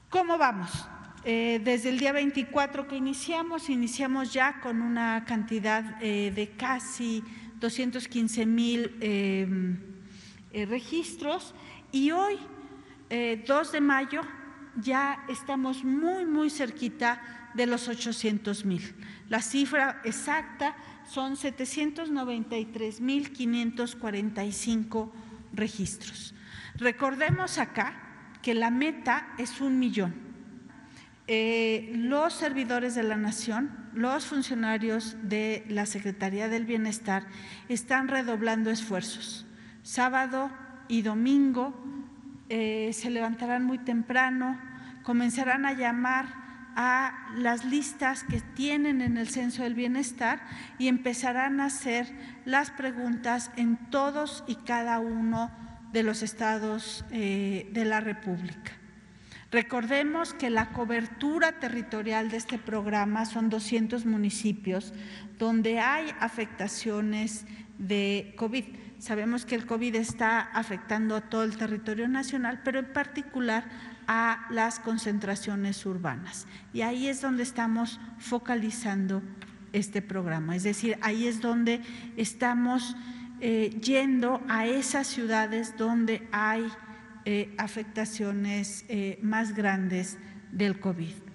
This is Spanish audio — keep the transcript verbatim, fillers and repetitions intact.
¿Cómo vamos? Eh, desde el día veinticuatro que iniciamos, iniciamos ya con una cantidad eh, de casi doscientos quince mil eh, eh, registros y hoy, eh, dos de mayo, ya estamos muy, muy cerquita de los ochocientos mil. La cifra exacta son setecientos noventa y tres mil quinientos cuarenta y cinco registros. Recordemos acá que la meta es un millón. Eh, los servidores de la Nación, los funcionarios de la Secretaría del Bienestar están redoblando esfuerzos. Sábado y domingo eh, se levantarán muy temprano, comenzarán a llamar a las listas que tienen en el Censo del Bienestar y empezarán a hacer las preguntas en todos y cada uno de los estados eh, de la República. Recordemos que la cobertura territorial de este programa son doscientos municipios donde hay afectaciones de COVID. Sabemos que el COVID está afectando a todo el territorio nacional, pero en particular a las concentraciones urbanas. Y ahí es donde estamos focalizando este programa, es decir, ahí es donde estamos eh, yendo a esas ciudades donde hay Eh, afectaciones eh, más grandes del COVID.